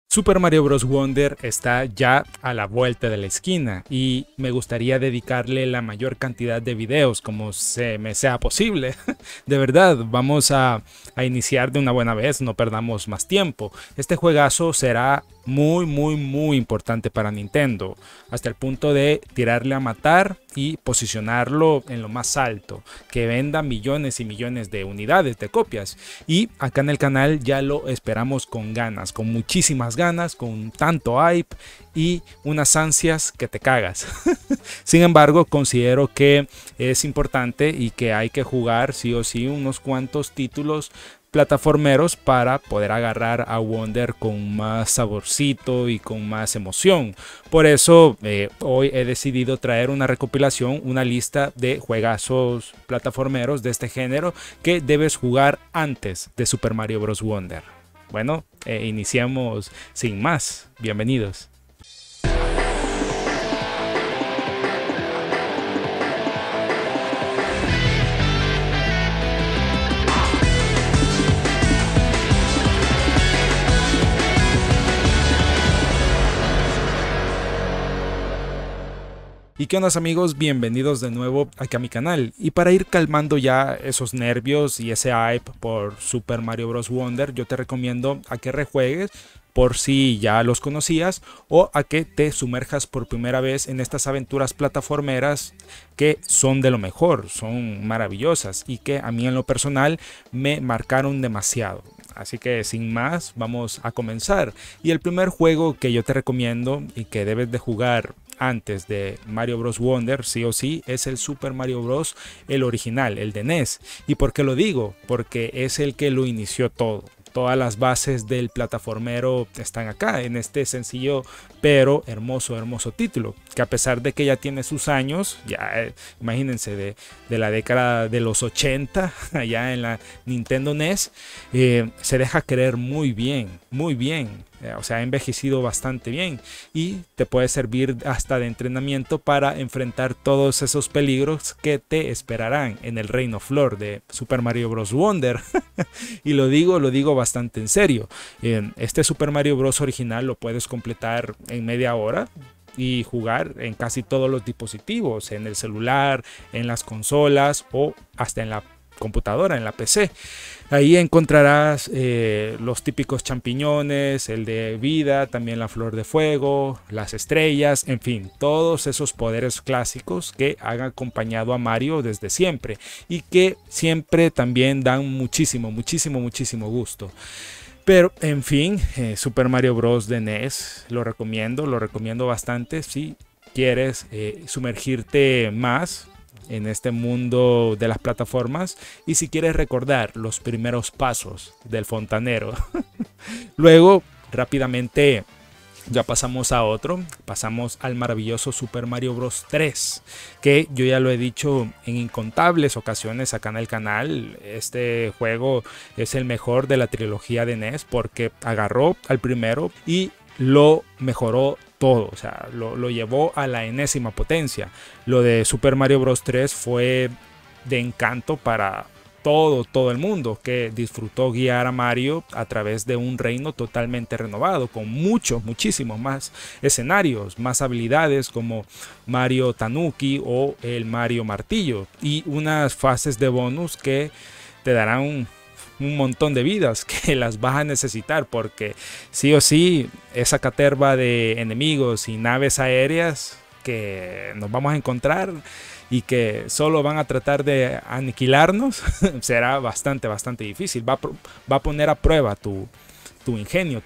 Super Mario Bros. Wonder está ya a la vuelta de la esquina y me gustaría dedicarle la mayor cantidad de videos como se me sea posible. De verdad, vamos a iniciar de una buena vez, no perdamos más tiempo. Este juegazo será muy importante para Nintendo, hasta el punto de tirarle a matar y posicionarlo en lo más alto, que venda millones y millones de unidades, de copias. Y acá en el canal ya lo esperamos con ganas, con muchísimas ganas, con tanto hype y unas ansias que te cagas. Sin embargo, considero que es importante y que hay que jugar sí o sí unos cuantos títulos plataformeros para poder agarrar a Wonder con más saborcito y con más emoción. Por eso hoy he decidido traer una recopilación, una lista de juegazos plataformeros de este género que debes jugar antes de Super Mario Bros. Wonder. Bueno, iniciamos sin más. Bienvenidos. ¿Y qué onda amigos? Bienvenidos de nuevo aquí a mi canal. Y para ir calmando ya esos nervios y ese hype por Super Mario Bros. Wonder, yo te recomiendo a que rejuegues por si ya los conocías o a que te sumerjas por primera vez en estas aventuras plataformeras que son de lo mejor, son maravillosas y que a mí en lo personal me marcaron demasiado. Así que sin más, vamos a comenzar. Y el primer juego que yo te recomiendo y que debes de jugar antes de Mario Bros. Wonder, sí o sí, es el Super Mario Bros. El original, el de NES. ¿Y por qué lo digo? Porque es el que lo inició todo. Todas las bases del plataformero están acá, en este sencillo pero hermoso título, que a pesar de que ya tiene sus años, ya imagínense de la década de los 80, allá en la Nintendo NES, se deja querer muy bien, o sea, ha envejecido bastante bien y te puede servir hasta de entrenamiento para enfrentar todos esos peligros que te esperarán en el Reino Flor de Super Mario Bros. Wonder. Y lo digo bastante en serio. Este Super Mario Bros. Original lo puedes completar en media hora y jugar en casi todos los dispositivos, en el celular, en las consolas o hasta en la computadora, en la PC. Ahí encontrarás los típicos champiñones, el de vida, también la flor de fuego, las estrellas, en fin, todos esos poderes clásicos que han acompañado a Mario desde siempre y que siempre también dan muchísimo gusto. Pero en fin, Super Mario Bros. De NES lo recomiendo bastante si quieres sumergirte más en este mundo de las plataformas y si quieres recordar los primeros pasos del fontanero. Luego rápidamente ya pasamos a otro, pasamos al maravilloso Super Mario Bros. 3, que yo ya lo he dicho en incontables ocasiones acá en el canal. Este juego es el mejor de la trilogía de NES porque agarró al primero y lo mejoró todo, o sea, lo llevó a la enésima potencia. Lo de Super Mario Bros. 3 fue de encanto para todo el mundo que disfrutó guiar a Mario a través de un reino totalmente renovado, con muchísimos más escenarios, más habilidades como Mario Tanuki o el Mario Martillo y unas fases de bonus que te darán un montón de vidas que las vas a necesitar porque sí o sí esa caterva de enemigos y naves aéreas que nos vamos a encontrar y que solo van a tratar de aniquilarnos será bastante difícil. Va a poner a prueba tu ingenio,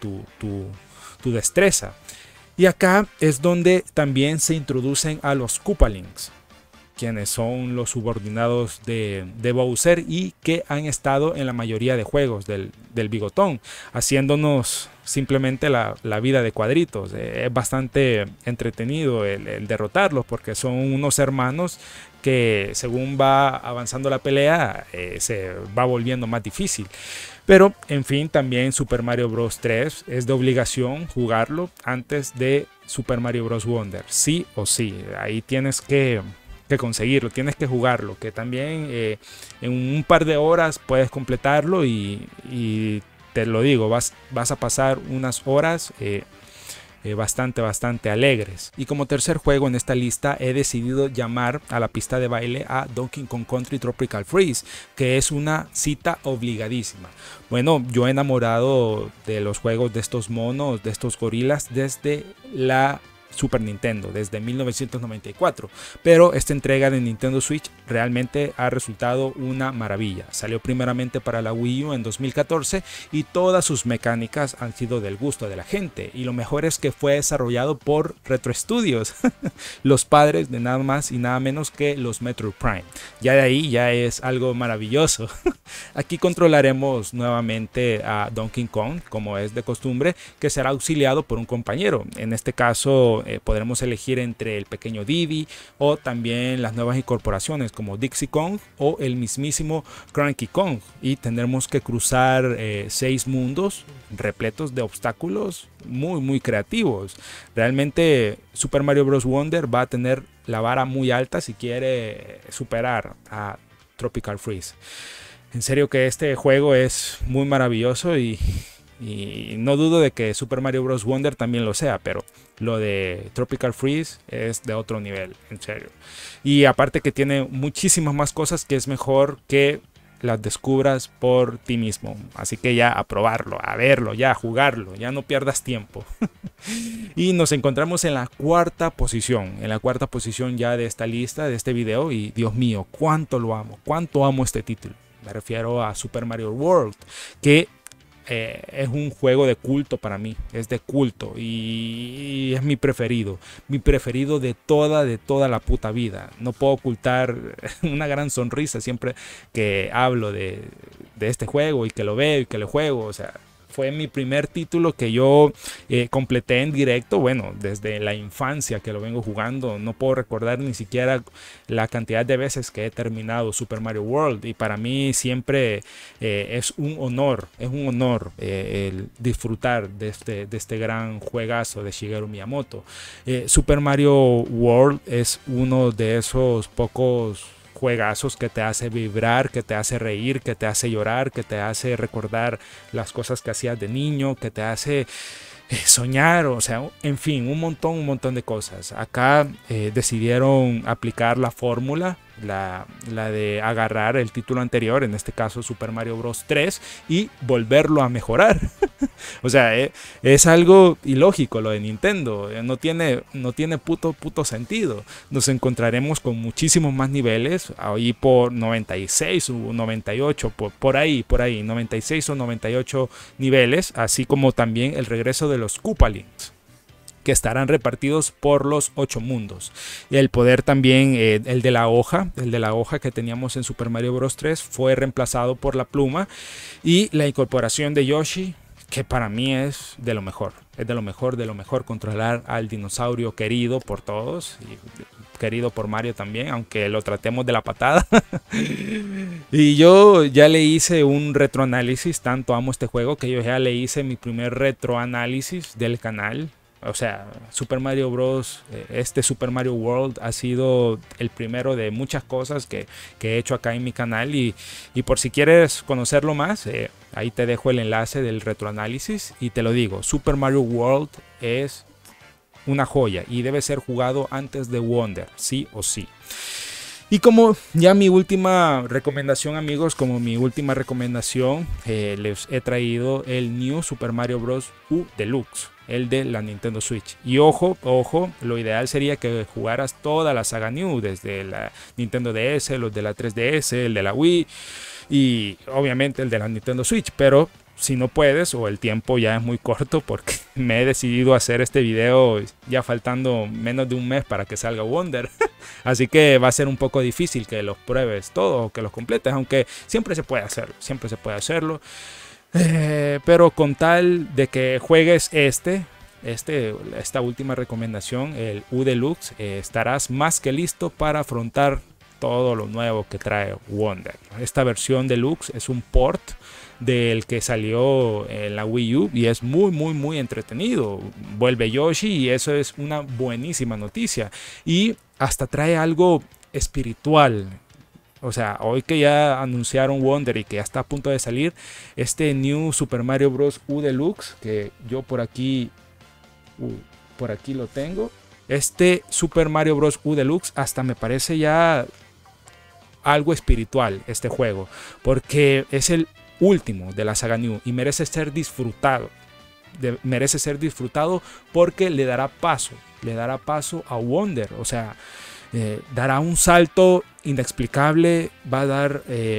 tu destreza. Y acá es donde también se introducen a los Koopalings, quienes son los subordinados de Bowser y que han estado en la mayoría de juegos del bigotón, haciéndonos simplemente la vida de cuadritos. Es bastante entretenido el derrotarlos porque son unos hermanos que según va avanzando la pelea se va volviendo más difícil. Pero en fin, también Super Mario Bros. 3 es de obligación jugarlo antes de Super Mario Bros. Wonder, sí o sí. Ahí tienes que conseguirlo, tienes que jugarlo, que también en un par de horas puedes completarlo y te lo digo, vas a pasar unas horas bastante alegres. Y como tercer juego en esta lista he decidido llamar a la pista de baile a Donkey Kong Country Tropical Freeze, que es una cita obligadísima. Bueno, yo he enamorado de los juegos de estos monos, de estos gorilas, desde la Super Nintendo, desde 1994, pero esta entrega de Nintendo Switch realmente ha resultado una maravilla. Salió primeramente para la Wii U en 2014 y todas sus mecánicas han sido del gusto de la gente, y lo mejor es que fue desarrollado por Retro Studios, los padres de nada más y nada menos que los Metroid Prime. Ya de ahí ya es algo maravilloso. Aquí controlaremos nuevamente a Donkey Kong, como es de costumbre, que será auxiliado por un compañero. En este caso podremos elegir entre el pequeño Diddy o también las nuevas incorporaciones como Dixie Kong o el mismísimo Cranky Kong, y tendremos que cruzar 6 mundos repletos de obstáculos muy creativos. Realmente Super Mario Bros. Wonder va a tener la vara muy alta si quiere superar a Tropical Freeze. En serio que este juego es muy maravilloso y no dudo de que Super Mario Bros. Wonder también lo sea, pero lo de Tropical Freeze es de otro nivel, en serio. Y aparte que tiene muchísimas más cosas que es mejor que las descubras por ti mismo. Así que ya a probarlo, a verlo, ya a jugarlo, ya no pierdas tiempo. Y nos encontramos en la cuarta posición ya de esta lista, de este video, y Dios mío, cuánto lo amo, cuánto amo este título. Me refiero a Super Mario World, que es un juego de culto para mí, es de culto y es mi preferido de toda la puta vida. No puedo ocultar una gran sonrisa siempre que hablo de este juego y que lo veo y que lo juego. O sea, fue mi primer título que yo completé en directo. Bueno, desde la infancia que lo vengo jugando. No puedo recordar ni siquiera la cantidad de veces que he terminado Super Mario World. Y para mí siempre es un honor el disfrutar de este gran juegazo de Shigeru Miyamoto. Super Mario World es uno de esos pocos juegazos que te hace vibrar, que te hace reír, que te hace llorar, que te hace recordar las cosas que hacías de niño, que te hace soñar, o sea, en fin, un montón de cosas. Acá decidieron aplicar la fórmula, la de agarrar el título anterior, en este caso Super Mario Bros. 3, y volverlo a mejorar. O sea, es algo ilógico lo de Nintendo, no tiene puto sentido. Nos encontraremos con muchísimos más niveles, ahí por 96 o 98, por ahí, 96 o 98 niveles, así como también el regreso de los Koopalings, que estarán repartidos por los 8 mundos. Y el poder también, el de la hoja que teníamos en Super Mario Bros. 3 fue reemplazado por la pluma, y la incorporación de Yoshi, que para mí es de lo mejor, controlar al dinosaurio querido por todos y querido por Mario también, aunque lo tratemos de la patada. Y yo ya le hice un retroanálisis, tanto amo este juego que yo ya le hice mi primer retroanálisis del canal. O sea, Super Mario Bros., este Super Mario World ha sido el primero de muchas cosas que he hecho acá en mi canal, y por si quieres conocerlo más, ahí te dejo el enlace del retroanálisis, y te lo digo, Super Mario World es una joya y debe ser jugado antes de Wonder, sí o sí. Y como ya mi última recomendación, amigos, les he traído el New Super Mario Bros. U Deluxe, el de la Nintendo Switch. Y ojo, lo ideal sería que jugaras toda la saga New, desde la Nintendo DS, los de la 3DS, el de la Wii y obviamente el de la Nintendo Switch. Pero si no puedes, o el tiempo ya es muy corto, porque me he decidido hacer este video ya faltando menos de un mes para que salga Wonder. Así que va a ser un poco difícil que los pruebes todos o que los completes, aunque siempre se puede hacerlo. Pero con tal de que juegues esta última recomendación, el U Deluxe, estarás más que listo para afrontar todo lo nuevo que trae Wonder. Esta versión Deluxe es un port del que salió en la Wii U y es muy entretenido. Vuelve Yoshi y eso es una buenísima noticia, y hasta trae algo espiritual. O sea, hoy que ya anunciaron Wonder y que ya está a punto de salir este New Super Mario Bros. U Deluxe, que yo por aquí lo tengo. Este Super Mario Bros. U Deluxe hasta me parece ya algo espiritual este juego, porque es el último de la saga New y merece ser disfrutado. Merece ser disfrutado porque le dará paso a Wonder. O sea, dará un salto inexplicable, va a dar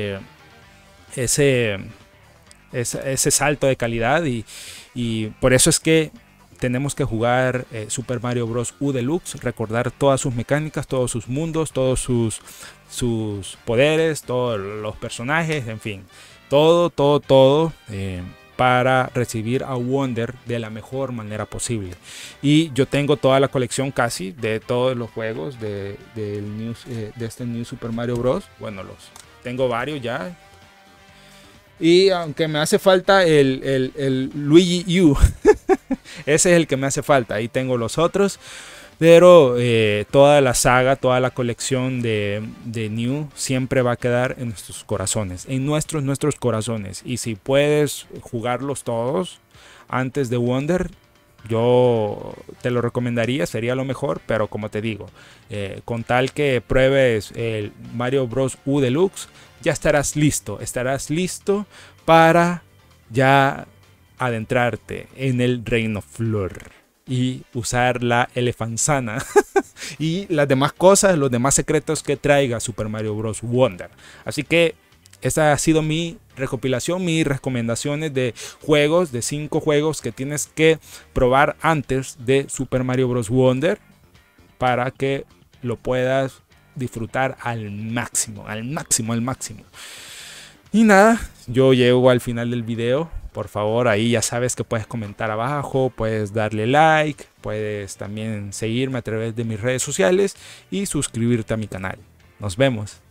ese salto de calidad y por eso es que tenemos que jugar Super Mario Bros. U Deluxe, recordar todas sus mecánicas, todos sus mundos, todos sus poderes, todos los personajes, en fin, todo para recibir a Wonder de la mejor manera posible. Y yo tengo toda la colección casi de todos los juegos de este New Super Mario Bros. Bueno, tengo varios ya. Y aunque me hace falta el Luigi U, ese es el que me hace falta. Ahí tengo los otros. Pero toda la saga, toda la colección de New siempre va a quedar en nuestros corazones. En nuestros corazones. Y si puedes jugarlos todos antes de Wonder, yo te lo recomendaría, sería lo mejor. Pero como te digo, con tal que pruebes el Mario Bros. U Deluxe, ya estarás listo. Estarás listo para ya adentrarte en el Reino Flor y usar la elefanzana y las demás cosas, los demás secretos que traiga Super Mario Bros. Wonder. Así que esta ha sido mi recopilación, mis recomendaciones de juegos, de 5 juegos que tienes que probar antes de Super Mario Bros. Wonder para que lo puedas disfrutar al máximo. Y nada, yo llego al final del video. Por favor, ahí ya sabes que puedes comentar abajo, puedes darle like, puedes también seguirme a través de mis redes sociales y suscribirte a mi canal. Nos vemos.